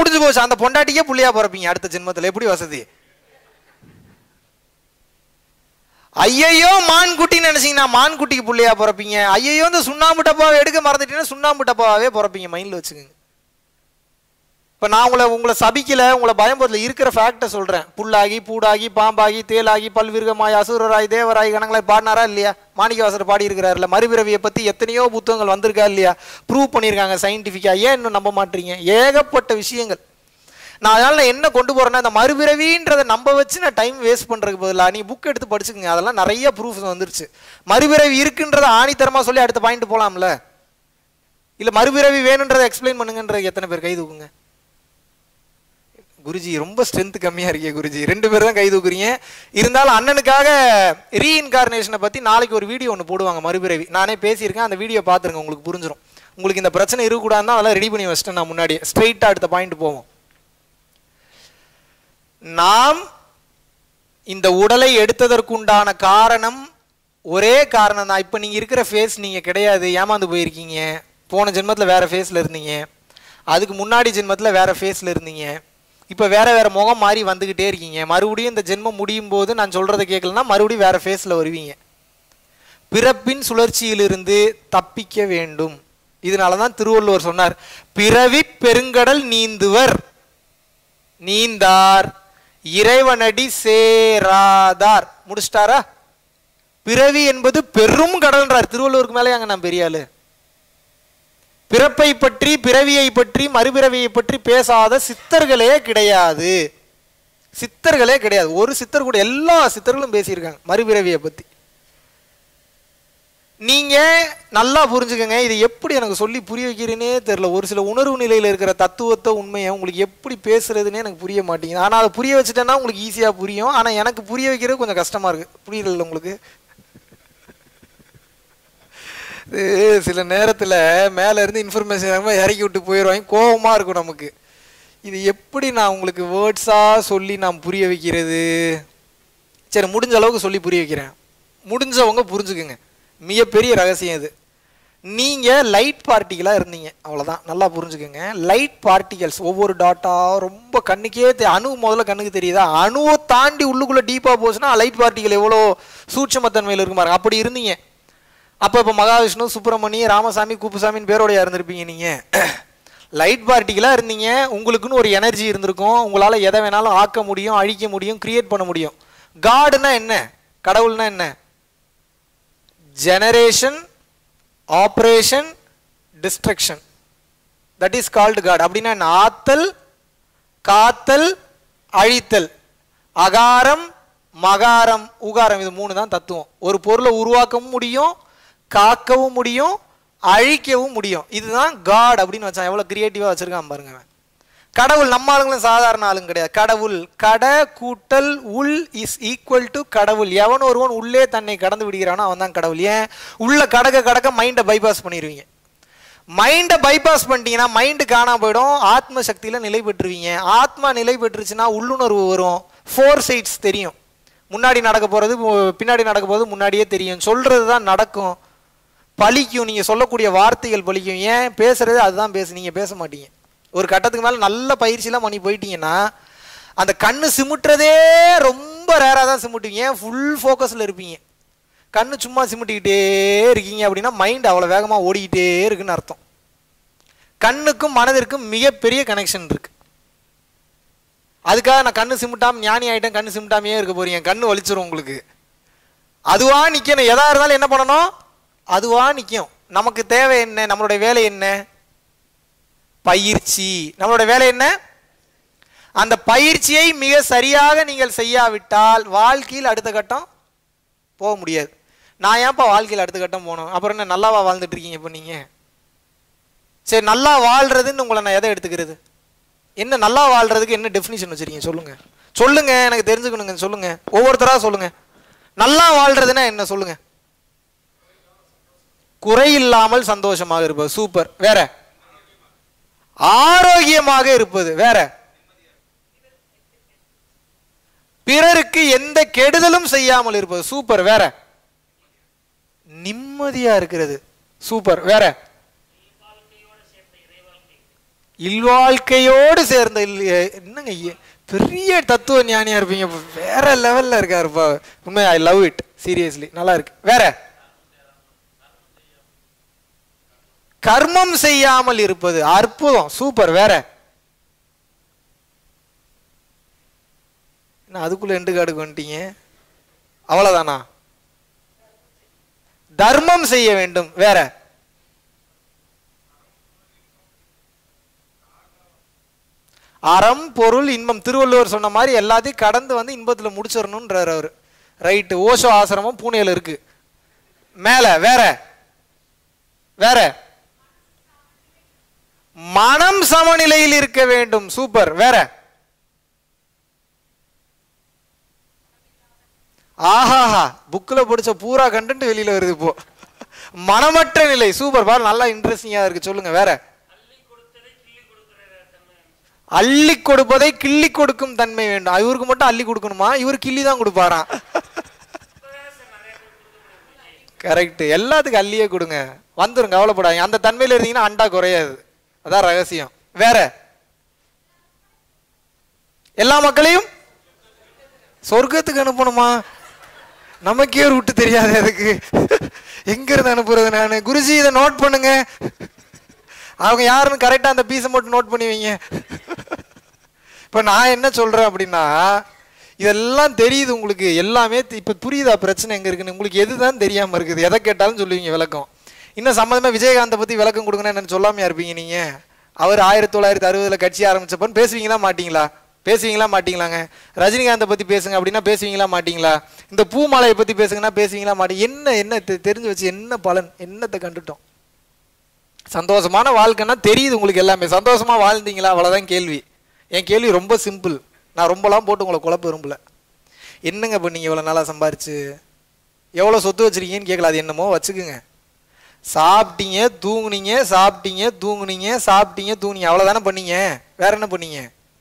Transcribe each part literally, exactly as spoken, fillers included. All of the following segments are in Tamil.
முடிஞ்சு போச்சு. அந்த பொண்டாட்டிக்கே புள்ளையா பிறப்பீங்க அடுத்த ஜென்மத்தில். எப்படி வசதி? ஐயையோ மான் குட்டின்னு நினைச்சீங்கன்னா மான் குட்டிக்கு புள்ளையா பிறப்பீங்க. ஐயையோ இந்த சுண்ணாம்பு டப்பாவை எடுக்க மறந்துட்டீங்கன்னா சுண்ணாம்பு டப்பாவே பிறப்பீங்க. மைண்ட்ல வச்சுக்கோங்க. இப்போ நான் உங்களை உங்களை சபிக்கல, உங்களை பயம்பத்தில் இருக்கிற ஃபேக்டை சொல்கிறேன். புல்லாகி பூடாகி பாம்பாகி தேலாகி பல்விருகமாய் அசுரராய் தேவராய் கணங்களாய் பாடினாரா இல்லையா? மாணிக்கவாசர் பாடி இருக்கிறாருல. மறுபிறவியை பற்றி எத்தனையோ புத்தகங்கள் வந்திருக்கா இல்லையா? ப்ரூவ் பண்ணியிருக்காங்க சயின்டிஃபிக்காக. ஏன் இன்னும் நம்ப மாட்டீங்க? ஏகப்பட்ட விஷயங்கள். நான் அதனால் நான் என்ன கொண்டு போகிறேன்னா, இந்த மறுபிறவின்றதை நம்ப வச்சு நான் டைம் வேஸ்ட் பண்ணுறதுக்கு பதிலாக நீ புக் எடுத்து படிச்சுக்கோங்க. அதெல்லாம் நிறைய ப்ரூஃப் வந்துருச்சு. மறுபிறவி இருக்குன்றதை ஆணித்தரமாக சொல்லி அடுத்த பாயிண்ட் போகலாம்ல. இல்லை மறுபிறவி வேணுன்றதை எக்ஸ்பிளைன் பண்ணுங்கன்றது எத்தனை பேர் கை தூக்குங்க? குருஜி ரொம்ப ஸ்ட்ரென்த் கம்மியாக இருக்கே குருஜி. ரெண்டு பேர் தான் கை தூக்குறீங்க. இருந்தாலும் அண்ணனுக்காக ரீஇன்கார்னேஷனை பற்றி நாளைக்கு ஒரு வீடியோ ஒன்று போடுவாங்க. மறுபிறவி நானே பேசியிருக்கேன். அந்த வீடியோ பார்த்துருங்க, உங்களுக்கு புரிஞ்சிடும். உங்களுக்கு இந்த பிரச்சனை இருக்கக்கூடாதுன்னா அதெல்லாம் ரெடி பண்ணி வச்சிட்டேன் நான் முன்னாடியே. ஸ்ட்ரெயிட்டாக அடுத்த பாயிண்ட் போவோம். நாம் இந்த உடலை எடுத்ததற்குண்டான காரணம் ஒரே காரணம் தான். இப்போ நீங்கள் இருக்கிற ஃபேஸ் நீங்கள் கிடையாது, ஏமாந்து போயிருக்கீங்க. போன ஜென்மத்தில் வேறு ஃபேஸில் இருந்தீங்க, அதுக்கு முன்னாடி ஜென்மத்தில் வேறு ஃபேஸில் இருந்தீங்க, இப்போ வேறு வேறு முகம் மாறி வந்துக்கிட்டே இருக்கீங்க. மறுபடியும் இந்த ஜென்மம் முடியும் போது நான் சொல்கிறத கேட்கலன்னா மறுபடியும் வேறு ஃபேஸில் வருவீங்க. பிறப்பின் சுழற்சியிலிருந்து தப்பிக்க வேண்டும். இதனால தான் திருவள்ளுவர் சொன்னார், பிறவி பெருங்கடல் நீந்துவர் நீந்தார் இறைவனடி சேராதார். முடிச்சிட்டாரா? பிறவி என்பது பெரும் கடல்ன்றார். திருவள்ளுவருக்கு மேலே அங்கே நான் பெரிய ஆளு. பிறப்பை பற்றி பிறவியை பற்றி மறுபிறவியை பற்றி பேசாத சித்தர்களே கிடையாது. சித்தர்களே கிடையாது. ஒரு சித்தர் கூட, எல்லா சித்தர்களும் பேசியிருக்காங்க மறுபிறவியை பற்றி. நீங்க நல்லா புரிஞ்சுக்கங்க. இது எப்படி எனக்கு சொல்லி புரிய வைக்கிறேனே தெரியல. ஒரு சில உணர்வு நிலையில் இருக்கிற தத்துவத்தை உண்மையை உங்களுக்கு எப்படி பேசுறதுன்னே எனக்கு புரிய மாட்டேங்குது. ஆனால் அதை புரிய வச்சுட்டேன்னா உங்களுக்கு ஈஸியாக புரியும். ஆனால் எனக்கு புரிய வைக்கிறது கொஞ்சம் கஷ்டமா இருக்கு. புரியல உங்களுக்கு? சில நேரத்தில் மேலே இருந்து இன்ஃபர்மேஷன் இறக்கி விட்டு போயிடுவாங்க. கோபமாக இருக்கும் நமக்கு. இது எப்படி நான் உங்களுக்கு வேர்ட்ஸாக சொல்லி நான் புரிய வைக்கிறது? சரி, முடிஞ்ச அளவுக்கு சொல்லி புரிய வைக்கிறேன். முடிஞ்சவங்க புரிஞ்சுக்குங்க. மிகப்பெரிய ரகசியம் இது. நீங்கள் லைட் பார்ட்டிகளாக இருந்தீங்க, அவ்வளோதான். நல்லா புரிஞ்சுக்கோங்க. லைட் பார்ட்டிகல்ஸ் ஒவ்வொரு டாட்டா ரொம்ப கண்ணுக்கே தெ அணு முதல்ல கண்ணுக்கு தெரியுதா? அணுவை தாண்டி உள்ளுக்குள்ளே டீப்பாக போச்சுன்னா லைட் பார்ட்டிகல் எவ்வளோ சூட்சமத்தன்மையில் இருக்கும் பாருங்க. அப்படி இருந்தீங்க. அப்போ இப்போ மகாவிஷ்ணு, சுப்பிரமணி, ராமசாமி, குப்புசாமின்னு பேரோடையா இருந்திருப்பீங்க. நீங்கள் லைட் பார்ட்டிகளாக இருந்தீங்க. உங்களுக்குன்னு ஒரு எனர்ஜி இருந்திருக்கும். உங்களால் எதை வேணாலும் ஆக்க முடியும், அழிக்க முடியும், கிரியேட் பண்ண முடியும். காடுனா என்ன? கடவுள்னா என்ன? Generation, operation, destruction. That is called god. அப்படின்னா ஆத்தல், காத்தல், அழித்தல். அகாரம், மகாரம், உகாரம். இது மூணு தான் தத்துவம். ஒரு பொருளை உருவாக்கவும் முடியும், காக்கவும் முடியும், அழிக்கவும் முடியும். இதுதான் காட் அப்படின்னு வச்சான். எவ்வளோ கிரியேட்டிவாக வச்சிருக்கான் பாருங்க. கடவுள் நம்ம ஆளுங்களும் சாதாரண ஆளுங்க கிடையாது. கடவுள் கட கூட்டல் உள் இஸ் ஈக்குவல் டு கடவுள். எவன் ஒருவன் உள்ளே தன்னை கடந்து விடுகிறானோ அவன் தான் கடவுள். ஏன்? உள்ள கடக்க கடக்க மைண்டை பைபாஸ் பண்ணிடுவீங்க. மைண்டை பைபாஸ் பண்ணிட்டீங்கன்னா மைண்டு காணாம போயிடும். ஆத்ம சக்தியில் நிலை பெற்றுவீங்க. ஆத்மா நிலை பெற்றுச்சுன்னா உள்ளுணர்வு வரும். ஃபோர் சைட்ஸ் தெரியும். முன்னாடி நடக்க போகிறது, பின்னாடி நடக்க போகிறது முன்னாடியே தெரியும். சொல்கிறது தான் நடக்கும், பலிக்கும். நீங்கள் சொல்லக்கூடிய வார்த்தைகள் பலிக்கும். ஏன்? பேசுறது அதுதான் பேசு, நீங்கள் பேச மாட்டீங்க. ஒரு கட்டத்துக்கு மேலே நல்ல பயிற்சியெலாம் பண்ணி போயிட்டீங்கன்னா அந்த கண்ணு சிமிட்டுறதே ரொம்ப ரேராக தான் சிமிட்டுவீங்க. ஃபுல் ஃபோக்கஸில் இருப்பீங்க. கண்ணு சும்மா சிமிட்டிக்கிட்டே இருக்கீங்க அப்படின்னா மைண்ட் அவ்வளோ வேகமாக ஓடிக்கிட்டே இருக்குன்னு அர்த்தம். கண்ணுக்கும் மனதிற்கும் மிகப்பெரிய கனெக்ஷன் இருக்குது. அதுக்காக நான் கண்ணு சிமிட்டாமல் ஞானி ஆகிட்டேன், கண்ணு சிமிட்டாமையே இருக்க போறீங்க. கண்ணு வலிச்சிரும் உங்களுக்கு. அதுவாக நிற்கணும். எதா இருந்தாலும் என்ன பண்ணணும்? அதுவாக நிற்கும். நமக்கு தேவை என்ன? நம்மளுடைய வேலை என்ன? பயிற்சி. நம்மளோட வேலை என்ன? அந்த பயிற்சியை மிக சரியாக நீங்கள் செய்யாவிட்டால் வாழ்க்கையில் அடுத்த கட்டம் போக முடியாது. நான் ஏன்ப்பா வாழ்க்கையில் அடுத்த கட்டம் போகணும்? அப்புறம் என்ன நல்லாவா வாழ்ந்துட்டு இருக்கீங்க இப்போ நீங்கள்? சரி, நல்லா வாழ்றதுன்னு உங்களை நான் எதை எடுத்துக்கிறது? என்ன நல்லா வாழ்றதுக்கு என்ன டெஃபினிஷன் வச்சிருக்கீங்க? சொல்லுங்க சொல்லுங்க, எனக்கு தெரிஞ்சுக்கணுங்க. சொல்லுங்க, ஒவ்வொருத்தராக சொல்லுங்க. நல்லா வாழ்றதுன்னா என்ன சொல்லுங்க? குறையில்லாமல் சந்தோஷமாக இருப்பது. சூப்பர். வேற? ஆரோக்கியமாக இருப்பது. வேற? பிறருக்கு எந்த கெடுதலும் செய்யாமல் இருப்பது. சூப்பர். வேற? நிம்மதியா இருக்கிறது. சூப்பர். வேற? இல்வாழ்க்கையோடு சேர்ந்த என்னங்க பெரிய தத்துவ ஞானியா இருப்பீங்க, வேற லெவல்ல இருக்காருப்பா. உண்மை, ஐ லவ் இட், சீரியஸ்லி நல்லா இருக்கு. வேற கர்மம் செய்யாமல் இருப்பது, அற்புதம், சூப்பர். வேற அதுக்குள்ள எண்டு காடுக்கு வந்துட்டீங்க, அவ்வளவுதானா? தர்மம் செய்ய வேண்டும். வேற அறம் பொருள் இன்பம். திருவள்ளுவர் சொன்ன மாதிரி எல்லாத்தையும் கடந்து வந்து இன்பத்துல முடிச்சிடணும்ன்றார் அவரு. ரைட்டு. ஓஷோ ஆசிரமம் பூனேல இருக்கு. மேல வேற வேற மனம் சமநிலையில் இருக்க வேண்டும். சூப்பர். வேற ஆஹாஹா, புக்கில் படிச்ச பூரா கண்டென்ட் வெளியில வருது இப்போ. மனமற்ற நிலை. சூப்பர் பார், நல்லா இன்ட்ரெஸ்டிங்கா இருக்கு. சொல்லுங்க. வேற அள்ளி கொடுப்பதை கிள்ளி கொடுக்கும் தன்மை வேண்டும். இவருக்கு மட்டும் அள்ளி கொடுக்கணுமா? இவரு கிள்ளி தான் கொடுப்பாராம். கரெக்ட். எல்லாத்துக்கும் அள்ளியே கொடுங்க, வந்துருங்க, கவலைப்படாதீங்க. அந்த தன்மையில இருந்தீங்கன்னா அண்டா குறையாது, அதான் ரகசியம். வேற எல்லா மக்களையும் சொர்க்கத்துக்கு அனுப்பணுமா? நமக்கே ரூட்டு தெரியாது அதுக்கு, எங்க இருந்து அனுப்புறது? நானு குருஜி இதை நோட் பண்ணுங்க, அவங்க யாருன்னு கரெக்டா அந்த பீஸை மட்டும் நோட் பண்ணி வைங்க. இப்ப நான் என்ன சொல்றேன் அப்படின்னா, இதெல்லாம் தெரியுது உங்களுக்கு எல்லாமே. இப்ப புரியுதா பிரச்சனை எங்க இருக்குன்னு? உங்களுக்கு எதுதான் தெரியாம இருக்குது? எதை கேட்டாலும் சொல்லுவீங்க விளக்கம். இன்னும் சம்மந்தமா விஜயகாந்தை பத்தி விளக்கம் கொடுக்கணும் என்னன்னு சொல்லாமையா இருப்பீங்க நீங்க? அவர் ஆயிரத்தி தொள்ளாயிரத்தி அறுபதுல கட்சி ஆரம்பிச்சப்பன்னு பேசுவீங்களா மாட்டீங்களா? பேசுவீங்களா மாட்டீங்களாங்க? ரஜினிகாந்தை பத்தி பேசுங்க அப்படின்னா பேசுவீங்களா மாட்டீங்களா? இந்த பூமாலையை பத்தி பேசுங்கன்னா பேசுவீங்களா மாட்டீங்க? என்ன என்ன தெரிஞ்சு வச்சு என்ன பலன்? என்னத்தை கண்டுட்டோம்? சந்தோஷமான வாழ்க்கைன்னா தெரியுது உங்களுக்கு எல்லாமே. சந்தோஷமா வாழ்ந்தீங்களா? அவ்வளவுதான் கேள்வி. என் கேள்வி ரொம்ப சிம்பிள். நான் ரொம்பலாம் போட்டு உங்களை குழப்ப விரும்பல. என்னங்க பண்ணீங்க இவ்வளவு நாளா சம்பாரிச்சு? எவ்வளவு சொத்து வச்சிருக்கீங்கன்னு கேட்கல, அது என்னமோ வச்சுக்குங்க. சாப்பிட்டீங்க தூங்குனீங்க, சாப்பிட்டீங்க தூங்குனீங்க, சாப்பிட்டீங்க தூங்குனீங்க, அவ்வளவுதானே பண்ணீங்க. வேற என்ன பண்ணீங்க?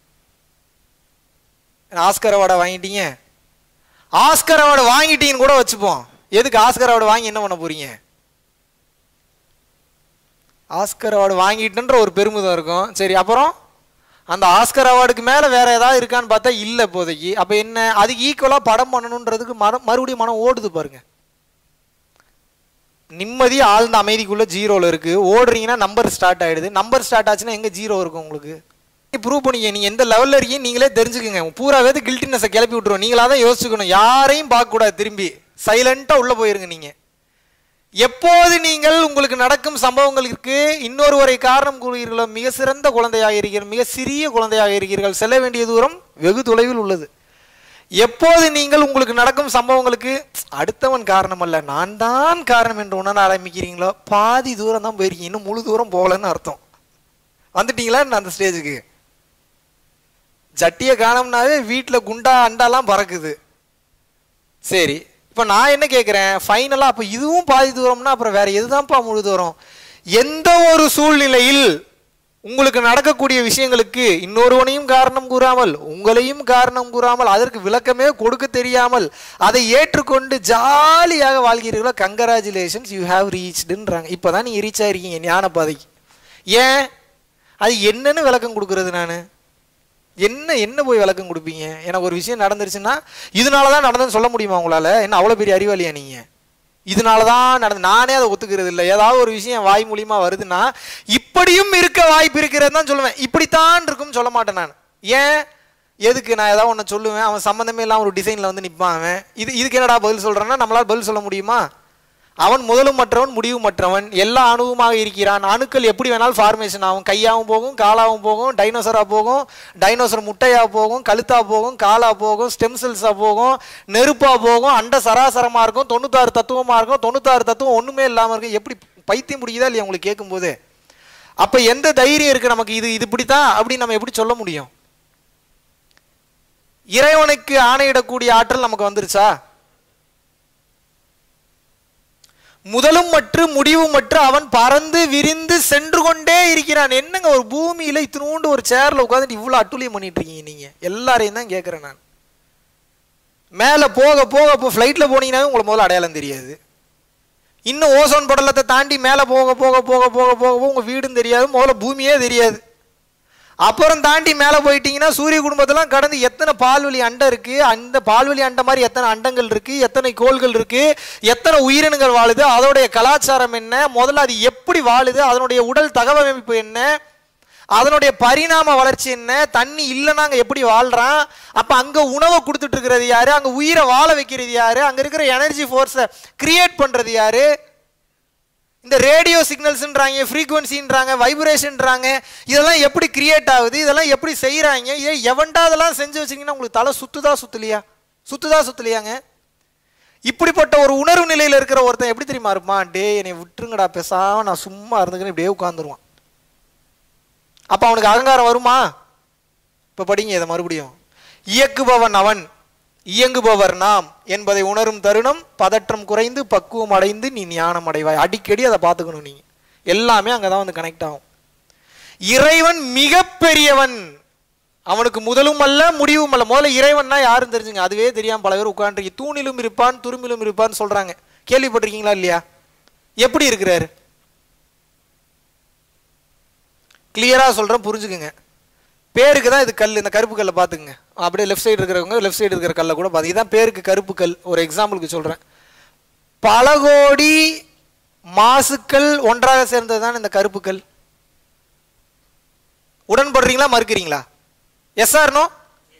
ஆஸ்கர் அவார்டை வாங்கிட்டீங்க. ஆஸ்கர் அவார்டு வாங்கிட்டீங்கன்னு கூட வச்சுப்போம். எதுக்கு ஆஸ்கர் அவார்டு வாங்கி என்ன பண்ண போறீங்க? ஆஸ்கர் அவார்டு வாங்கிட்டுன்ற ஒரு பெருமிதம் இருக்கும். சரி, அப்புறம் அந்த ஆஸ்கர் அவார்டுக்கு மேல வேற ஏதாவது இருக்கான்னு பார்த்தா இல்லை இப்போதைக்கு. அப்ப என்ன? அதுக்கு ஈக்குவலா படம் பண்ணணுன்றதுக்கு மரம் மறுபடியும் மனம் ஓடுது பாருங்க. நிம்மதி ஆழ்ந்த அமைதிக்குள்ள ஜீரோல இருக்கு. ஓடுறீங்கன்னா நம்பர் ஸ்டார்ட் ஆயிடுது. நம்பர் ஸ்டார்ட் ஆச்சுன்னா எங்க ஜீரோ இருக்கும் உங்களுக்கு? ப்ரூவ் பண்ணிக்க. நீங்க எந்த லெவல்ல இருக்கீங்க நீங்களே தெரிஞ்சுக்குங்க. பூராவே கில்ட்டினஸை கிளப்பி விட்டுரும். நீங்களா தான் யோசிச்சுக்கணும். யாரையும் பார்க்க கூடாது. திரும்பி சைலண்டா உள்ள போயிருங்க. நீங்க எப்போது நீங்கள் உங்களுக்கு நடக்கும் சம்பவங்களுக்கு இன்னொருவரை காரணம் கூறுகிறீர்களோ, மிக சிறந்த குழந்தையாக இருக்கிறீர்கள், மிக சிறிய குழந்தையாக இருக்கிறீர்கள், செல்ல வேண்டிய தூரம் வெகு தொலைவில் உள்ளது. எப்போது நீங்கள் உங்களுக்கு நடக்கும் சம்பவங்களுக்கு அடுத்தவன் காரணம் அல்ல நான் தான் காரணம் என்று உணர ஆரம்பிக்கிறீங்களோ, பாதி தூரம் தான் போயிருக்கீங்க, இன்னும் முழு தூரம் போகலன்னு அர்த்தம். வந்துட்டீங்களா அந்த ஸ்டேஜுக்கு? ஜட்டியை காணோம்னாவே வீட்டில் குண்டா அண்டாலாம் பறக்குது. சரி, இப்போ நான் என்ன கேட்குறேன், ஃபைனலாக அப்போ இதுவும் பாதி தூரம்னா அப்புறம் வேற எதுதான்ப்பா முழு தூரம்? எந்த ஒரு சூழ்நிலையில் உங்களுக்கு நடக்கக்கூடிய விஷயங்களுக்கு இன்னொருவனையும் காரணம் கூறாமல், உங்களையும் காரணம் கூறாமல், அதற்கு விளக்கமே கொடுக்க தெரியாமல் அதை ஏற்றுக்கொண்டு ஜாலியாக வாழ்கிறீர்களோ, கங்கராச்சுலேஷன்ஸ், யூ ஹாவ் ரீச்டுன்றாங்க. இப்போ தான் நீங்கள் ரீச் ஆகிருக்கீங்க ஞான பாதைக்கு. ஏன்? அது என்னன்னு விளக்கம் கொடுக்குறது? நான் என்ன என்ன போய் விளக்கம் கொடுப்பீங்க? எனக்கு ஒரு விஷயம் நடந்துருச்சுன்னா இதனால தான் நடந்ததுன்னு சொல்ல முடியுமா உங்களால்? என்ன அவ்வளோ பெரிய அறிவாளியா நீங்கள்? இதனால தான் நடந்து, நானே அதை ஒத்துக்கிறது இல்லை. ஏதாவது ஒரு விஷயம் வாய் மூலியமா வருதுன்னா இப்படியும் இருக்க வாய்ப்பு இருக்கிறது தான் சொல்லுவேன். இப்படித்தான் இருக்கும்னு சொல்ல மாட்டேன் நான். ஏன்? எதுக்கு? நான் ஏதாவது ஒன்று சொல்லுவேன், அவன் சம்மந்தமே இல்லாமல் ஒரு டிசைனில் வந்து நிற்பான். அவன் இது இதுக்கு என்னடா பதில் சொல்கிறேன்னா நம்மளால் பதில் சொல்ல முடியுமா? அவன் முதலும் மற்றவன் முடிவும் மற்றவன், எல்லா அணுவுமாக இருக்கிறான். அணுக்கள் எப்படி வேணாலும் ஃபார்மேஷன் ஆகும். கையாகவும் போகும், காலாகவும் போகும், டைனோசராக போகும், டைனோசர் முட்டையாக போகும், கழுத்தாக போகும், காலாக போகும், ஸ்டெம் செல்ஸாக போகும், நெருப்பாக போகும், அண்ட சராசரமாக இருக்கும், தொண்ணூத்தாறு தத்துவமாக இருக்கும், தொண்ணூத்தாறு தத்துவம் ஒன்றுமே இல்லாமல் இருக்கும். எப்படி பைத்தியம் முடியுதா இல்லையா உங்களுக்கு கேட்கும்போது? அப்போ எந்த தைரியம் இருக்குது நமக்கு? இது இது இப்படித்தான் அப்படின்னு நம்ம எப்படி சொல்ல முடியும்? இறைவனுக்கு ஆணையிடக்கூடிய ஆற்றல் நமக்கு வந்துருச்சா? முதலும் மற்ற முடிவும் மற்ற அவன் பறந்து விரிந்து சென்று கொண்டே இருக்கிறான். என்னங்க ஒரு பூமியில இத்தினூண்டு ஒரு சேர்ல உட்காந்துட்டு இவ்வளவு அட்டுழியம் பண்ணிட்டு இருக்கீங்க நீங்க? எல்லாரையும் தான் கேட்கிறேன் நான். மேல போக போக இப்போ ஃபிளைட்ல போனீங்கன்னா உங்களை முதல்ல அடையாளம் தெரியாது. இன்னும் ஓசோன் படலத்தை தாண்டி மேல போக போக போக போக போக உங்க வீடும் தெரியாது, முதல்ல பூமியே தெரியாது. அப்புறம் தாண்டி மேலே போயிட்டீங்கன்னா சூரிய குடும்பத்தெல்லாம் கடந்து எத்தனை பால்வெளி அண்டம் இருக்கு, அந்த பால்வெளி அண்டம் மாதிரி எத்தனை அண்டங்கள் இருக்கு, எத்தனை கோள்கள் இருக்கு, எத்தனை உயிரினங்கள் வாழுது, அதோடைய கலாச்சாரம் என்ன, முதல்ல அது எப்படி வாழுது, அதனுடைய உடல் தகவமைப்பு என்ன, அதனுடைய பரிணாம வளர்ச்சி என்ன, தண்ணி இல்லைன்னா அங்கே எப்படி வாழ்றான், அப்போ அங்கே உணவை கொடுத்துட்டு இருக்கிறது யாரு, அங்கே உயிரை வாழ வைக்கிறது யாரு, அங்கே இருக்கிற எனர்ஜி ஃபோர்ஸை கிரியேட் பண்ணுறது யாரு, இந்த ரேடியோ சிக்னல்ஸ்ன்றாங்க, ஃப்ரீக்குவன்சின்றாங்க, வைப்ரேஷன்றாங்க, இதெல்லாம் எப்படி கிரியேட் ஆகுது, இதெல்லாம் எப்படி செய்கிறாங்க, இதை எவன்டா அதெல்லாம் செஞ்சு வச்சிங்கன்னா உங்களுக்கு தலை சுத்துதா சுத்தலையா, சுத்துதா சுத்தலையாங்க. இப்படிப்பட்ட ஒரு உணர்வு நிலையில் இருக்கிற ஒருத்தன் எப்படி தெரியுமா இருப்பான், டே என்னை விட்டுருங்கடா பேசாம நான் சும்மா இருந்துக்கிறேன் இப்படியே உட்காந்துருவான். அப்போ அவனுக்கு அகங்காரம் வருமா? இப்போ படிங்க இதை மறுபடியும். இயக்குபவன் அவன், இயங்குபவர் நாம் என்பதை உணரும் தருணம் பதற்றம் குறைந்து பக்குவம் அடைந்து நீ ஞானம் அடைவாய். அடிக்கடி அதை பார்த்துக்கணும். நீங்க எல்லாமே அங்கதான் வந்து கனெக்ட் ஆகும். இறைவன் மிக பெரியவன், அவனுக்கு முதலும் அல்ல முடிவும் அல்ல. முதல்ல இறைவன்னா யாருன்னு தெரிஞ்சுங்க. அதுவே தெரியாம பல பேர் உட்காந்துருக்கு. தூணிலும் இருப்பான் துரும்பிலும் இருப்பான்னு சொல்றாங்க, கேள்விப்பட்டிருக்கீங்களா இல்லையா? எப்படி இருக்கிறாரு? கிளியரா சொல்றேன், புரிஞ்சுக்குங்க. பேருக்கு தான் இது கல். இந்த கருப்பு கல்லை பார்த்துக்குங்க. அப்படியே லெஃப்ட் சைடு இருக்கிறவங்க லெஃப்ட் சைடு இருக்கிற கல்லை கூட பார்த்து, இதான் பேருக்கு கருப்பு கல். ஒரு எக்ஸாம்பிளுக்கு சொல்றேன். பல கோடி மாசுக்கள் ஒன்றாக சேர்ந்தது தான் இந்த கருப்பு கல். உடன்படுறீங்களா மறுக்கிறீங்களா? Yes or no?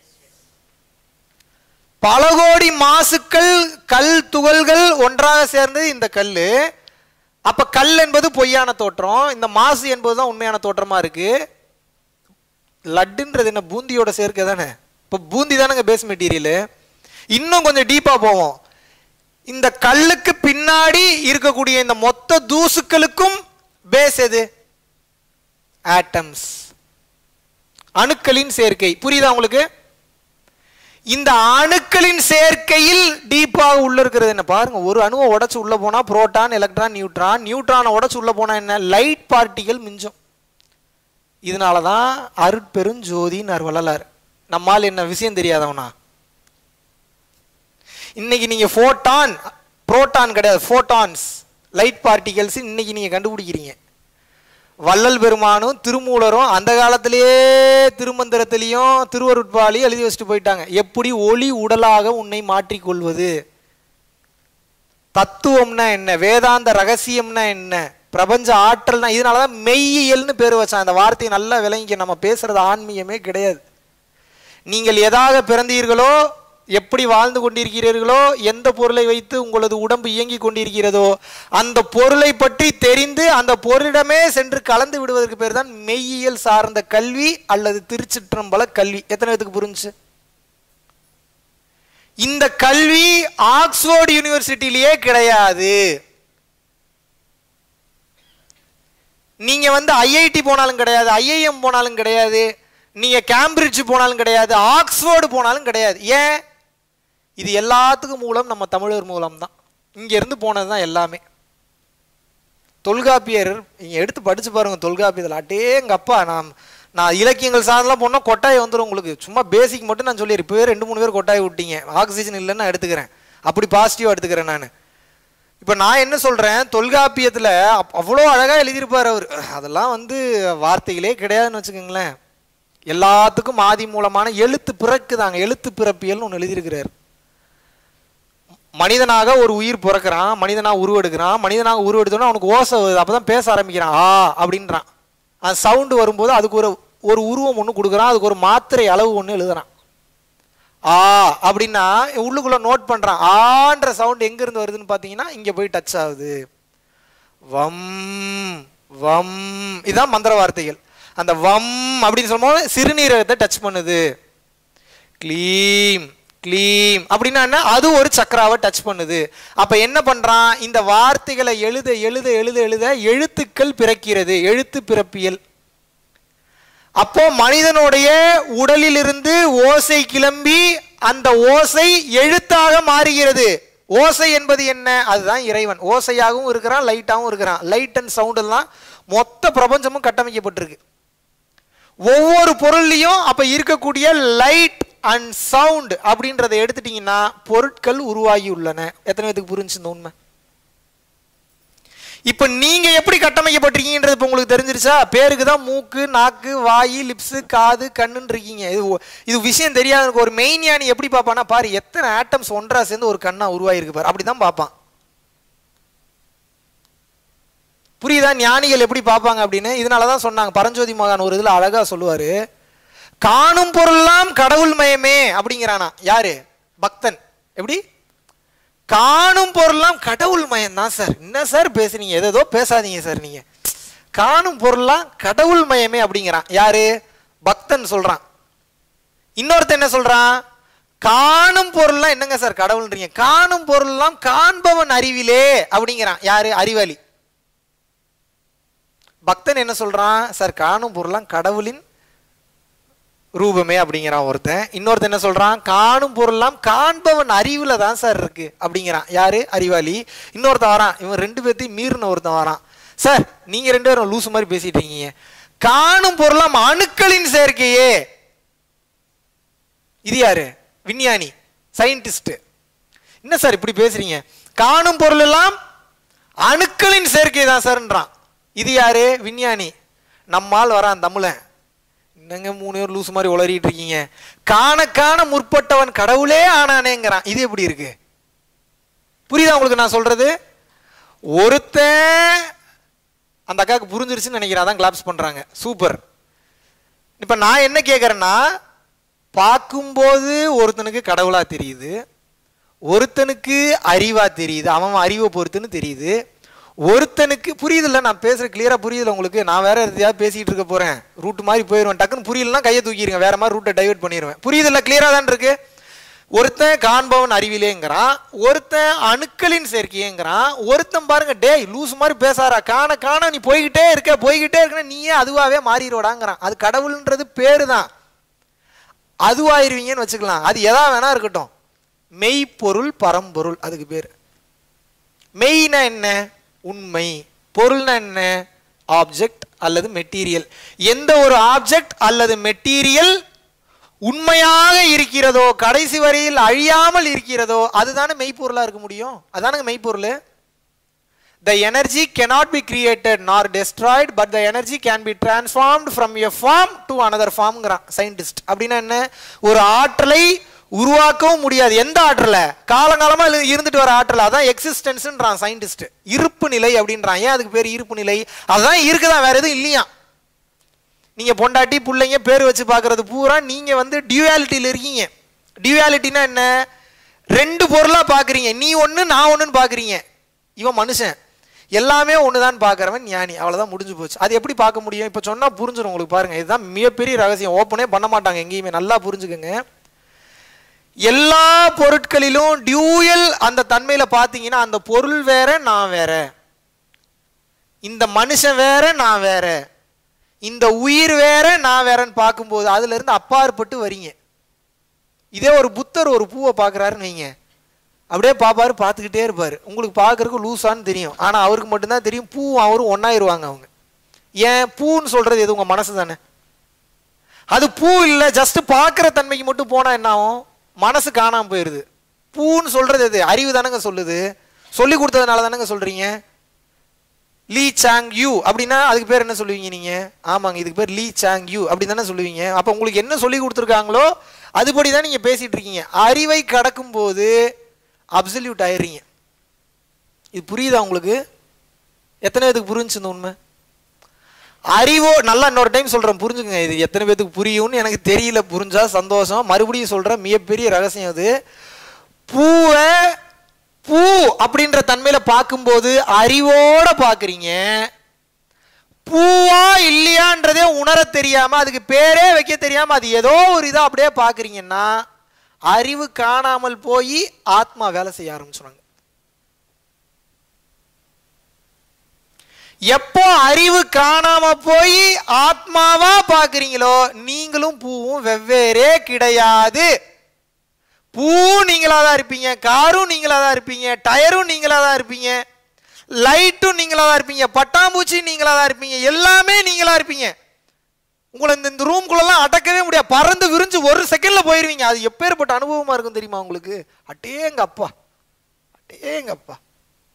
பல கோடி மாசுக்கள் கல் துகள்கள் ஒன்றாக சேர்ந்தது இந்த கல். அப்ப கல் என்பது பொய்யான தோற்றம், இந்த மாசு என்பதுதான் உண்மையான தோற்றமா இருக்கு. லட்டுன்றது என்ன, பூந்தியோட சேர்க்கை தானே. இப்போ பூந்தி தானேங்க பேஸ் மெட்டீரியல். இன்னும் கொஞ்சம் டீப்பா போவோம். இந்த கல்லுக்கு பின்னாடி இருக்கக்கூடிய இந்த மொத்த தூசுக்களுக்கும் பேஸ் எது? ஆட்டம்ஸ், அணுக்களின் சேர்க்கை. புரியுதா உங்களுக்கு? இந்த அணுக்களின் சேர்க்கையில் டீப்பாக உள்ள இருக்கிறது என்ன பாருங்க. ஒரு அணுவை உடச்சு உள்ள போனா புரோட்டான் எலக்ட்ரான் நியூட்ரான், நியூட்ரானை உடச்சு உள்ள போனா என்ன, லைட் பார்ட்டிகல் மிஞ்சும். இதனாலதான் அருட்பெருஞ்சோதின்னு வள்ளலார். நம்மால் என்ன விஷயம் தெரியாதவனா? இன்னைக்கு நீங்க போட்டான் புரோட்டான் கிடையாது, போட்டான்ஸ் லைட் பார்ட்டிகல்ஸ் இன்னைக்கு நீங்க கண்டுபிடிக்கிறீங்க. வள்ளல் பெருமானும் திருமூலரும் அந்த காலத்திலேயே திருமந்திரத்திலையும் திருவருட்பாலையும் எழுதி வச்சுட்டு போயிட்டாங்க. எப்படி ஒளி உடலாக உன்னை மாற்றிக்கொள்வது, தத்துவம்னா என்ன, வேதாந்த ரகசியம்னா என்ன, பிரபஞ்ச ஆற்றல்னா. இதனாலதான் மெய்யியல்னு பேர் வச்சான். அந்த வார்த்தையை நல்லா விளங்கிக்க. நம்ம பேசுறது ஆன்மீகமே கிடையாது. நீங்கள் எதாக பிறந்தீர்களோ, எப்படி வாழ்ந்து கொண்டிருக்கிறீர்களோ, எந்த பொருளை வைத்து உங்களது உடம்பு இயங்கி கொண்டிருக்கிறதோ அந்த பொருளை பற்றி தெரிந்து அந்த பொருளிடமே சென்று கலந்து விடுவதற்கு பேர் தான் மெய்யியல் சார்ந்த கல்வி அல்லது திருச்சிற்றம்பல கல்வி. எத்தனை பேருக்கு புரிஞ்சு? இந்த கல்வி ஆக்ஸ்போர்ட் யூனிவர்சிட்டியிலேயே கிடையாது. நீங்க வந்து ஐஐடி போனாலும் கிடையாது, ஐஐஎம் போனாலும் கிடையாது, நீங்க கேம்பிரிட்ஜ் போனாலும் கிடையாது, ஆக்ஸ்போர்டு போனாலும் கிடையாது. ஏன்? இது எல்லாத்துக்கும் மூலம் நம்ம தமிழர் மூலம் தான். இங்க இருந்து போனதுதான் எல்லாமே. தொல்காப்பியர் நீங்க எடுத்து படிச்சு பாருங்க. தொல்காப்பியத்தில் அட்டே எங்க அப்பா, நான் நான் இலக்கியங்கள் சார்ந்தெல்லாம் போனால் கொட்டாய் வந்துடும் உங்களுக்கு. சும்மா பேசிக் மட்டும் நான் சொல்லிடுறேன். இப்போவே ரெண்டு மூணு பேர் கொட்டாய் விட்டீங்க. ஆக்சிஜன் இல்லைன்னு நான் எடுத்துக்கிறேன், அப்படி பாசிட்டிவா எடுத்துக்கிறேன் நான். இப்போ நான் என்ன சொல்றேன், தொல்காப்பியத்தில் அவ்வளோ அழகா எழுதியிருப்பார் அவர். அதெல்லாம் வந்து வார்த்தைகளே கிடையாதுன்னு வச்சுக்கோங்களேன். எல்லாத்துக்கும் ஆதி மூலமான எழுத்து பிறக்குதாங்க, எழுத்து பிறப்பியல்னு ஒன்று எழுதியிருக்கிறார். மனிதனாக ஒரு உயிர் பிறக்கிறான், மனிதனாக உருவெடுக்கிறான், மனிதனாக உருவெடுத்தோன்னா அவனுக்கு ஓசை வருது, அப்போ தான் பேச ஆரம்பிக்கிறான், ஆ அப்படின்றான். அந்த சவுண்டு வரும்போது அதுக்கு ஒரு ஒரு உருவம் ஒன்று கொடுக்குறான், அதுக்கு ஒரு மாத்திரை அளவு ஒன்று எழுதுறான். ஆ அப்படின்னா உள்ளுக்குள்ள நோட் பண்றான். ஆன்ற சவுண்ட் எங்க இருந்து வருதுன்னு பார்த்தீங்கன்னா இங்கே போய் டச் ஆகுது. வம் வம் இதுதான் மந்திர வார்த்தைகள். அந்த வம் அப்படின்னு சொல்லும்போது சிறுநீரகத்தை டச் பண்ணுது. க்ளீம் க்ளீம் அப்படின்னா என்ன, அது ஒரு சக்கராவை டச் பண்ணுது. அப்ப என்ன பண்றான், இந்த வார்த்தைகளை எழுத எழுத எழுத எழுத எழுத்துக்கள் பிறக்கிறது, எழுத்து பிறப்பியல். அப்போ மனிதனுடைய உடலில் இருந்து ஓசை கிளம்பி அந்த ஓசை எழுத்தாக மாறுகிறது. ஓசை என்பது என்ன, அதுதான் இறைவன். ஓசையாகவும் இருக்கிறான், லைட்டாகவும் இருக்கிறான். லைட் அண்ட் சவுண்ட் எல்லாம் மொத்த பிரபஞ்சமும் கட்டமைக்கப்பட்டிருக்கு. ஒவ்வொரு பொருள்லையும் அப்ப இருக்கக்கூடிய லைட் அண்ட் சவுண்ட் அப்படின்றத எடுத்துட்டீங்கன்னா பொருட்கள் உருவாகி உள்ளன. எத்தனை பேருக்கு புரிஞ்சு இந்த உண்மை? இப்ப நீங்க எப்படி கட்டமைக்கப்பட்டிருக்கீங்கன்றது இப்ப உங்களுக்கு தெரிஞ்சிருச்சா? பேருக்கு தான் மூக்கு, நாக்கு, வாய், லிப்ஸ், காது, கண்ணுன்னு இருக்கீங்க. இது இது விஷயம் தெரியாத ஒரு மெயின் ஞானி எப்படி பார்ப்பானா, பாரு எத்தனை ஆட்டம்ஸ் ஒன்றா சேர்ந்து ஒரு கண்ணா உருவாயிருக்கு பாரு, அப்படிதான் பார்ப்பான். புரியுதா ஞானிகள் எப்படி பார்ப்பாங்க அப்படின்னு? இதனாலதான் சொன்னாங்க, பரஞ்சோதி மகான் ஒரு இதுல அழகா சொல்லுவாரு, காணும் பொருள்லாம் கடவுள் மயமே அப்படிங்கிறானா. யாரு? பக்தன். எப்படி? காணும் பொருள்லாம் கடவுள் மயம் தான் சார். என்ன சார் பேசுறீங்க? ஏதோ பேசாதீங்க சார் நீங்க. காணும் பொருள்லாம் கடவுள் மயமே அப்படிங்கிறான். யாரு? பக்தன் சொல்றான். இன்னொருத்த என்ன சொல்றான்? காணும் பொருள்லாம் என்னங்க சார் கடவுள்ன்றீங்க? காணும் பொருள்லாம் காண்பவன் அறிவிலே அப்படிங்கிறான். யாரு? அறிவாளி. பக்தன் என்ன சொல்றான்? சார் காணும் பொருள்லாம் கடவுளின் ரூபமே அப்படிங்கிறான் ஒருத்தன். இன்னொருத்தன் என்ன சொல்றான்? காணும் பொருள்லாம் காண்பவன் அறிவுல தான் சார் இருக்கு அப்படிங்கிறான். யாரு? அறிவாளி. இன்னொருத்தன் வரான், இவன் ரெண்டு பேர்த்தையும் மீறின ஒருத்தன் வரான். சார் நீங்க ரெண்டு பேரும் லூசு மாதிரி பேசிட்டு இருக்கீங்க, காணும் பொருளாம் அணுக்களின் சேர்க்கையே. இது யாரு? விஞ்ஞானி, சயின்டிஸ்ட். என்ன சார் இப்படி பேசுறீங்க? காணும் பொருள் எல்லாம் அணுக்களின் சேர்க்கை தான் சார்ன்றான். இது யாரு? விஞ்ஞானி. நம்மால் வரான் தமிழன். என்னங்க மூணு பேர் லூசு மாதிரி உளறிட்டு இருக்கீங்க, காண காண முற்பட்டவன் கடவுளே ஆனானேங்கிறான். இது எப்படி இருக்கு? புரியுதா உங்களுக்கு நான் சொல்றது? ஒருத்தன் அந்த அக்காவுக்கு புரிஞ்சிருச்சுன்னு நினைக்கிறேன், அதான் கிளாப்ஸ் பண்றாங்க. சூப்பர். இப்ப நான் என்ன கேட்கறேன்னா, பார்க்கும்போது ஒருத்தனுக்கு கடவுளா தெரியுது, ஒருத்தனுக்கு அறிவா தெரியுது, அவன் அறிவை பொறுத்துன்னு தெரியுது. ஒருத்தனுக்கு புரியுது இல்லை, நான் பேசுற கிளியரா புரியுதுல உங்களுக்கு? நான் வேற எதையாவது பேசிட்டு இருக்க போறேன், ரூட் மாதிரி போயிடுவேன், டக்குன்னு புரியலன்னா கையை தூக்கிடுங்க, வேற மாதிரி ரூட்டை டைவர்ட் பண்ணிடுவேன். புரியுது இல்லை? கிளியரா தான் இருக்கு. ஒருத்தன் காண்பவன் அறிவிலேங்கிறான், ஒருத்தன் அணுக்களின் சேர்க்கையேங்கிறான், ஒருத்தன் பாருங்க டேய் லூஸ் மாதிரி பேசாரா, காண காண நீ போய்கிட்டே இருக்க போய்கிட்டே இருக்க நீயே அதுவாவே மாறிடுவாடாங்கிறான். அது கடவுள்ன்றது பேரு தான், அதுவாயிருவீங்கன்னு வச்சுக்கலாம். அது எதா வேணா இருக்கட்டும். மெய்ப்பொருள் பரம்பொருள் அதுக்கு பேர். மெய்னா என்ன? உண்மை. பொருள்னா என்ன? ஆப்ஜெக்ட் அல்லது மெட்டீரியல். எந்த ஒரு ஆப்ஜெக்ட் அல்லது மெட்டீரியல் உண்மையாக இருக்கிறதோ, கடைசி வரையில் அழியாமல் இருக்கிறதோ, அதுதானே மெய்ப்பொருளா இருக்க முடியும். அதானங்க மெய்ப்பொருள். The energy cannot be created nor destroyed, but the energy can be transformed from a form to another form ங்கறான் சயின்டிஸ்ட். அப்படின்னா என்ன? ஒரு ஆற்றலை உருவாக்கவும் முடியாது. எந்த ஆற்றல? காலங்காலமா இருந்துட்டு வர ஆற்றல். அதான் எக்ஸிஸ்டன்ஸ்ன்றான் சயின்டிஸ்ட். இருப்பு நிலை அப்படின்றான். ஏன் அதுக்கு பேர் இருப்பு நிலை? அதான் இருக்குதான், வேற எதுவும் இல்லையா. நீங்க பொண்டாட்டி பிள்ளைங்க பேர் வச்சு பாக்குறது பூரா நீங்க வந்து டியூயாலிட்டியில இருக்கீங்க. டியூயாலிட்டினா என்ன? ரெண்டு பொருளா பாக்குறீங்க. நீ ஒண்ணு நான் ஒண்ணுன்னு பாக்குறீங்க. இவன் மனுஷன், எல்லாமே ஒண்ணுதான் பாக்குறவன் ஞானி. அவ்வளவுதான், முடிஞ்சு போச்சு. அது எப்படி பார்க்க முடியும்? இப்ப சொன்னா புரிஞ்சிடும் உங்களுக்கு. பாருங்க, இதுதான் மிகப்பெரிய ரகசியம். ஓப்பனே பண்ண மாட்டாங்க எங்கேயுமே. நல்லா புரிஞ்சுக்கங்க. எல்லா பொருட்களிலும் டியூயல் அந்த தன்மையில பாத்தீங்கன்னா, அந்த பொருள் வேற நான் வேற, இந்த மனுஷன் வேற நான் வேற, இந்த உயிர் வேற நான் வேறன்னு பார்க்கும்போது அதுல இருந்து அப்பாற்பட்டு வரீங்க. இதே ஒரு புத்தர் ஒரு பூவை பாக்குறாருன்னு வைங்க, அப்படியே பாப்பாரு, பார்த்துக்கிட்டே இருப்பாரு. உங்களுக்கு பார்க்கறதுக்கு லூசான்னு தெரியும், ஆனா அவருக்கு மட்டும்தான் தெரியும் பூ அவரும் ஒன்னாயிருவாங்க அவங்க. ஏன்? பூன்னு சொல்றது எது? உங்க மனசு தானே. அது பூ இல்லை, ஜஸ்ட் பார்க்குற தன்மைக்கு மட்டும் போனா என்ன ஆகும்? மனசு காணாம போயிருது. பூன்னு சொல்றது எது? அறிவு தானங்க சொல்லுது. சொல்லி கொடுத்ததுனால தானங்க சொல்றீங்க. லீ சாங் யூ அப்படின்னா அதுக்கு பேர் என்ன சொல்லுவீங்க நீங்க? ஆமாங்க, இதுக்கு பேர் லீ சாங் யூ அப்படின்னு தானே சொல்லுவீங்க. அப்ப உங்களுக்கு என்ன சொல்லி கொடுத்துருக்காங்களோ அதுபடிதான் நீங்க பேசிட்டு இருக்கீங்க. அறிவை கடக்கும் போது அப்சல்யூட் ஆயிடுறீங்க. இது புரியுதா உங்களுக்கு? எத்தனை பேருக்கு புரிஞ்சு இந்த உண்மை? அறிவோ, நல்லா இன்னொரு டைம் சொல்றேன் புரிஞ்சுக்கங்க. இது எத்தனை பேருக்கு புரியும்னு எனக்கு தெரியல, புரிஞ்சா சந்தோஷம். மறுபடியும் சொல்றேன், மிகப்பெரிய ரகசியம் அது. பூவை பூ அப்படின்ற தன்மையில பார்க்கும்போது அறிவோட பாக்குறீங்க. பூவா இல்லையான்றதே உணர தெரியாம, அதுக்கு பேரே வைக்க தெரியாம, அது ஏதோ ஒரு இதா அப்படியே பாக்குறீங்கன்னா அறிவு காணாமல் போய் ஆத்மா வேலை செய்ய ஆரம்பிச்சுறாங்க. எப்போ அறிவு காணாம போய் ஆத்மாவா பாக்குறீங்களோ, நீங்களும் பூவும் வெவ்வேறே கிடையாது. பூ நீங்களாதான் இருப்பீங்க, காரும் நீங்களாதான் இருப்பீங்க, டயரும் நீங்களாதான் இருப்பீங்க, லைட்டும் நீங்களாதான் இருப்பீங்க, பட்டாம்பூச்சி நீங்களாதான் இருப்பீங்க, எல்லாமே நீங்களா இருப்பீங்க. உங்களை இந்த ரூம்குள்ளெல்லாம் அடக்கவே முடியாது. பறந்து விரிஞ்சு ஒரு செகண்ட்ல போயிருவீங்க. அது எப்பேற்பட்ட அனுபவமா இருக்கும் தெரியுமா உங்களுக்கு? அட்டேங்க அப்பா, அட்டேங்க அப்பா.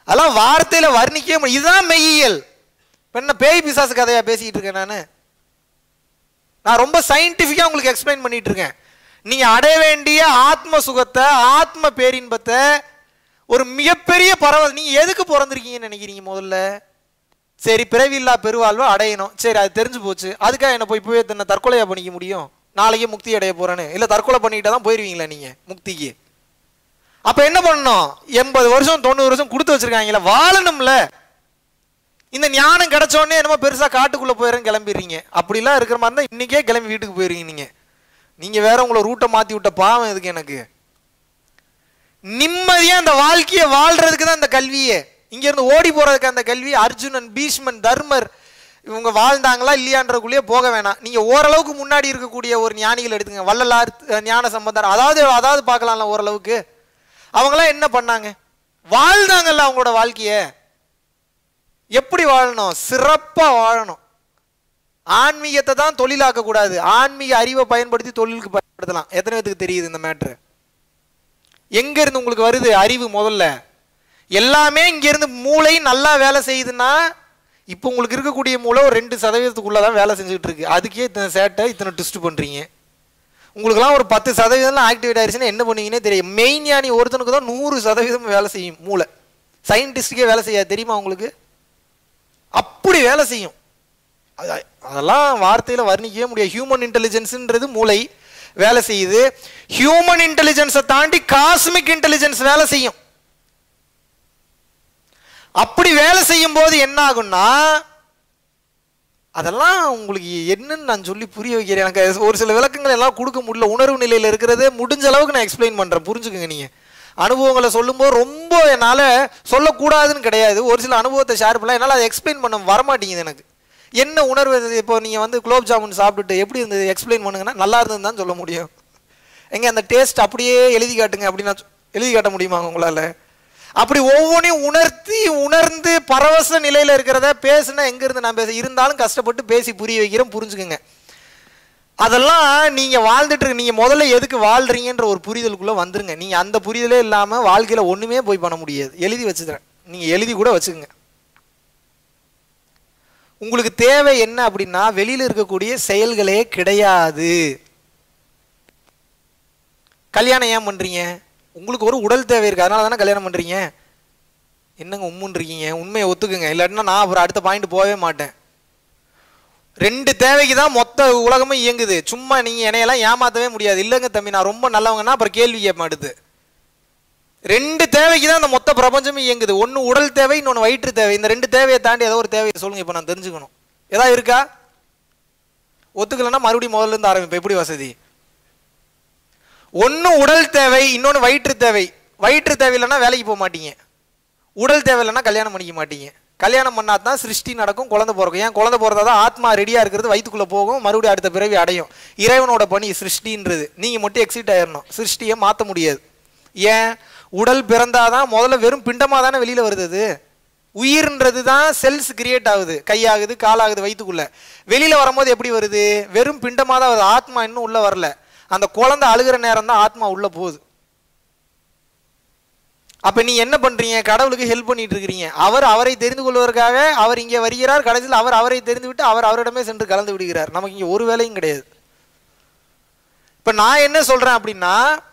அதெல்லாம் வார்த்தையில வர்ணிக்கவே முடியும். இதுதான் மெய்யியல். என்ன பேய் பிசாசு கதையா பேசிக்கிட்டு இருக்கேன் நான்? நான் ரொம்ப சயின்டிஃபிக்கா உங்களுக்கு எக்ஸ்பிளைன் பண்ணிட்டு இருக்கேன். நீங்க அடைய வேண்டிய ஆத்ம சுகத்தை, ஆத்ம பேரின்பத்தை, ஒரு மிகப்பெரிய பரவல். நீங்க எதுக்கு பிறந்திருக்கீங்கன்னு நினைக்கிறீங்க? முதல்ல சரி பிறவில்லா பெருவாழ்வை அடையணும், சரி அது தெரிஞ்சு போச்சு. அதுக்காக என்ன போய் போய் தன்னை தற்கொலையா பண்ணிக்க முடியும்? நாளைக்கே முக்தி அடைய போறேன்னு இல்லை தற்கொலை பண்ணிக்கிட்டா தான் போயிருவீங்களா நீங்க முக்திக்கு? அப்ப என்ன பண்ணணும்? எண்பது வருஷம் தொண்ணூறு வருஷம் கொடுத்து வச்சிருக்காங்களா, வாழணும்ல. இந்த ஞானம் கிடைச்சோடனே என்னமோ பெருசா காட்டுக்குள்ள போயிரும் கிளம்பிடுறீங்க. அப்படிலாம் இருக்கிற மாதிரி தான் இன்னைக்கே கிளம்பி வீட்டுக்கு போயிருவீங்க. நீங்க நீங்க வேற உங்களை ரூட்டை மாத்தி விட்ட பாவம் எதுக்கு எனக்கு? நிம்மதியா அந்த வாழ்க்கையை வாழ்றதுக்கு தான் அந்த கல்வியே. இங்க இருந்து ஓடி போறதுக்கு அந்த கல்வி. அர்ஜுனன், பீஷ்மன், தர்மர் இவங்க வாழ்ந்தாங்களா இல்லையான்றக்குள்ளேயே போக வேணாம். நீங்க ஓரளவுக்கு முன்னாடி இருக்கக்கூடிய ஒரு ஞானிகள் எடுத்துங்க, வள்ளலார், ஞான சம்பந்தர், அதாவது அதாவது பார்க்கலாம்ல ஓரளவுக்கு. அவங்களாம் என்ன பண்ணாங்க? வாழ்ந்தாங்கல்ல அவங்களோட வாழ்க்கைய. எப்படி வாழணும்? சிறப்பா வாழணும். ஆன்மீகத்தை தான் தொழிலாக்க கூடாது. ஆன்மீக அறிவை பயன்படுத்தி தொழிலுக்கு பயன்படுத்தலாம். எத்தனை பேருக்கு தெரியுது இந்த மேட்ரு? எங்க இருந்து உங்களுக்கு வருது அறிவு? முதல்ல எல்லாமே இங்க இருந்து. மூளை நல்லா வேலை செய்யுதுன்னா இப்போ உங்களுக்கு இருக்கக்கூடிய மூளை ஒரு ரெண்டு சதவீதத்துக்குள்ளதான் வேலை செஞ்சுட்டு இருக்கு. அதுக்கே இத்தனை சேட்டை, இத்தனை ட்விஸ்ட் பண்றீங்க. உங்களுக்குலாம் ஒரு பத்து சதவீதம் ஆக்டிவேட் ஆயிடுச்சுன்னா என்ன பண்ணுவீங்கன்னே தெரியும். மெயின் ஞானி ஒருத்தனுக்கு தான் நூறு சதவீதம் வேலை செய்யும் மூளை. சயின்டிஸ்டுக்கே வேலை செய்யாது தெரியுமா உங்களுக்கு? அப்படி வேலை செய்யும். அதெல்லாம் வார்த்தையில வர்ணிக்கவே முடியாது. ஹியூமன் இன்டெலிஜென்ஸ்ன்றது மூளை வேலை செய்யுது. ஹியூமன் இன்டெலிஜென்ஸை தாண்டி காஸ்மிக் இன்டெலிஜென்ஸ் வேலை செய்யும். அப்படி வேலை செய்யும் போது என்ன ஆகும்னா, அதெல்லாம் உங்களுக்கு என்னன்னு நான் சொல்லி புரிய வைக்கிறேன். எனக்கு ஒரு சில விளக்கங்கள் எல்லாம் கொடுக்க முடியல. உணர்வு நிலையில் இருக்கிறது முடிஞ்ச அளவுக்கு நான் எக்ஸ்பிளைன் பண்றேன், புரிஞ்சுக்குங்க. நீங்க அனுபவங்களை சொல்லும்போது ரொம்ப என்னால் சொல்லக்கூடாதுன்னு கிடையாது. ஒரு சில அனுபவத்தை ஷேர் பண்ணலாம், என்னால் அதை எக்ஸ்பிளைன் பண்ண வரமாட்டேங்குது எனக்கு. என்ன உணர்வு? இப்போ நீங்கள் வந்து குலோப் ஜாமுன் சாப்பிட்டுட்டு எப்படி இருந்தது எக்ஸ்பிளைன் பண்ணுங்கன்னா நல்லா இருந்ததுன்னு தான் சொல்ல முடியும். எங்க அந்த டேஸ்ட் அப்படியே எழுதி காட்டுங்க அப்படின்னா எழுதி காட்ட முடியுமாங்க உங்களால்? அப்படி ஒவ்வொன்றையும் உணர்த்தி உணர்ந்து பரவச நிலையில் இருக்கிறத பேசுனா எங்கேருந்து நான் பேச இருந்தாலும் கஷ்டப்பட்டு பேசி புரிய வைக்கிறேன், புரிஞ்சுக்குங்க. அதெல்லாம் நீங்க வாழ்ந்துட்டு இருக்கு. நீங்க முதல்ல எதுக்கு வாழ்றீங்கன்ற ஒரு புரிதலுக்குள்ள வந்துருங்க. நீங்க அந்த புரிதலே இல்லாம வாழ்க்கையில ஒண்ணுமே போய் பண்ண முடியாது. எழுதி வச்சுக்கிறேன், நீங்க எழுதி கூட வச்சுக்கோங்க. உங்களுக்கு தேவை என்ன அப்படின்னா, வெளியில இருக்கக்கூடிய செயல்களே கிடையாது. கல்யாணம் ஏன் பண்றீங்க? உங்களுக்கு ஒரு உடல் தேவை இருக்கு, அதனால தானே கல்யாணம் பண்றீங்க. என்னங்க உம்முன்னு இருக்கீங்க? உண்மையை ஒத்துக்குங்க, இல்லாட்டினா நான் அப்புறம் அடுத்த பாயிண்ட் போகவே மாட்டேன். ரெண்டு தேவைக்கு தான் மொத்த உலகமும் இயங்குது. சும்மா நீங்க என்னையெல்லாம் ஏமாத்தவே முடியாது. இல்லைங்க தம்பி நான் ரொம்ப நல்லவங்கன்னா அப்புறம் கேள்வி கேட்க மாட்டுது. ரெண்டு தேவைக்கு தான் அந்த மொத்த பிரபஞ்சமும் இயங்குது. ஒன்று உடல் தேவை, இன்னொன்று வயிற்று தேவை. இந்த ரெண்டு தேவையை தாண்டி ஏதோ ஒரு தேவையை சொல்லுங்க. இப்போ நான் தெரிஞ்சுக்கணும், ஏதாவது இருக்கா? ஒத்துக்கலன்னா மறுபடியும் முதல்ல இருந்து ஆரம்பிப்பேன். எப்படி வசதி? ஒன்று உடல் தேவை, இன்னொன்று வயிற்று தேவை. வயிற்று தேவை இல்லைன்னா வேலைக்கு போக மாட்டீங்க. உடல் தேவை இல்லைன்னா கல்யாணம் பண்ணிக்க மாட்டீங்க. கல்யாணம் பண்ணாதான் சிருஷ்டி நடக்கும், குழந்தை பிறக்கும். ஏன் குழந்தை பிறந்தா தான் ஆத்மா ரெடியாக இருக்கிறது வயிற்றுக்குள்ளே போகும், மறுபடியும் அடுத்த பிறவி அடையும். இறைவனோட பணி சிருஷ்டின்றது. நீங்கள் மட்டும் எக்ஸிட் ஆயிடணும், சிருஷ்டியை மாற்ற முடியாது. ஏன்? உடல் பிறந்தாதான் முதல்ல வெறும் பிண்டமாக தானே வெளியில் வருது. அது உயிர்ன்றது தான் செல்ஸ் கிரியேட் ஆகுது, கையாகுது, காலாகுது வயிற்றுக்குள்ள. வெளியில் வரும்போது எப்படி வருது? வெறும் பிண்டமாக தான் வருது. ஆத்மா இன்னும் உள்ளே வரல. அந்த குழந்தை அழுகிற நேரம் தான் ஆத்மா உள்ளே போகுது. அப்ப நீ என்ன பண்றீங்க? கடவுளுக்கு ஹெல்ப் பண்ணிட்டு இருக்கிறீங்க. அவர் அவரை தெரிந்து கொள்வதற்காக அவர் இங்கே வருகிறார். கடைசியில் அவர் அவரை தெரிந்து விட்டு அவர் அவரிடமே சென்று கலந்து விடுகிறார். நமக்கு இங்க ஒரு வேலையும் கிடையாது. இப்ப நான் என்ன சொல்றேன் அப்படின்னா,